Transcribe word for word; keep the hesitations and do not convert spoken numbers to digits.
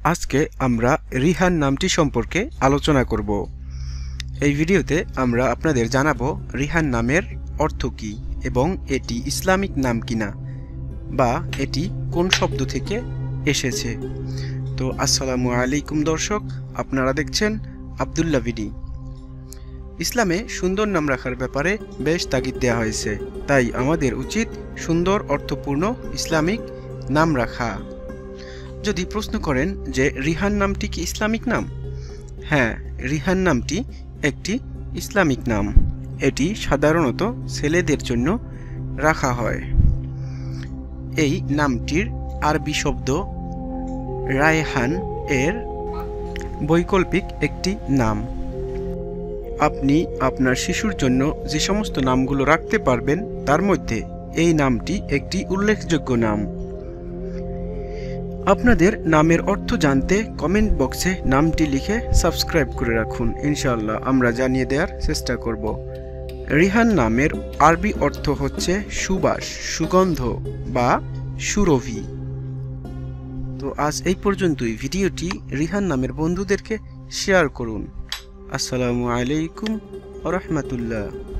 আজকে আমরা রিহান নামটি সম্পর্কে আলোচনা করব। এই ভিডিওতে আমরা আপনাদের জানাবো রিহান নামের অর্থ কী এবং এটি ইসলামিক নাম কিনা বা এটি কোন শব্দ থেকে এসেছে। তো আসসালামু আলাইকুম দর্শক, আপনারা দেখছেন আব্দুল্লাহ ভিডি। ইসলামে সুন্দর নাম রাখার ব্যাপারে বেশ তাগিদ দেওয়া হয়েছে, তাই আমাদের উচিত সুন্দর অর্থপূর্ণ ইসলামিক নাম রাখা। যদি প্রশ্ন করেন যে রিহান নামটি কি ইসলামিক নাম? হ্যাঁ, রিহান নামটি একটি ইসলামিক নাম। এটি সাধারণত ছেলেদের জন্য রাখা হয়। এই নামটির আরবি শব্দ রায়হান এর বৈকল্পিক একটি নাম। আপনি আপনার শিশুর জন্য যে সমস্ত নামগুলো রাখতে পারবেন তার মধ্যে এই নামটি একটি উল্লেখযোগ্য নাম। আপনাদের নামের অর্থ জানতে কমেন্ট বক্সে নামটি লিখে সাবস্ক্রাইব করে রাখুন, ইনশাআল্লাহ আমরা জানিয়ে দেওয়ার চেষ্টা করব। রিহান নামের আরবি অর্থ হচ্ছে সুবাস, সুগন্ধ বা সুরভি। তো আজ এই পর্যন্তই। ভিডিওটি রিহান নামের বন্ধুদেরকে শেয়ার করুন। আসসালামু আলাইকুম ওয়া রাহমাতুল্লাহ।